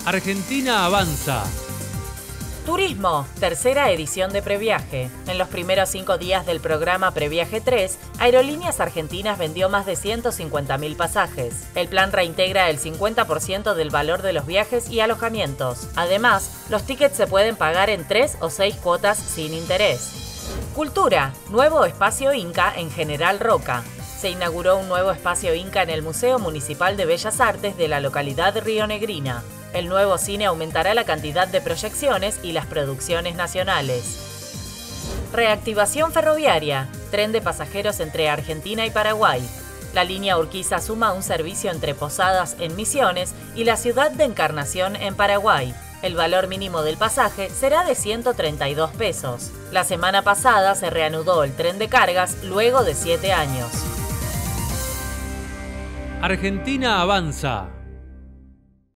Argentina avanza. Turismo, tercera edición de Previaje. En los primeros 5 días del programa Previaje 3, Aerolíneas Argentinas vendió más de 150.000 pasajes. El plan reintegra el 50% del valor de los viajes y alojamientos. Además, los tickets se pueden pagar en 3 o 6 cuotas sin interés. Cultura, nuevo espacio Inca en General Roca. Se inauguró un nuevo espacio Inca en el Museo Municipal de Bellas Artes de la localidad rionegrina. El nuevo cine aumentará la cantidad de proyecciones y las producciones nacionales. Reactivación ferroviaria, tren de pasajeros entre Argentina y Paraguay. La línea Urquiza suma un servicio entre Posadas en Misiones y la ciudad de Encarnación en Paraguay. El valor mínimo del pasaje será de 132 pesos. La semana pasada se reanudó el tren de cargas luego de 7 años. Argentina avanza.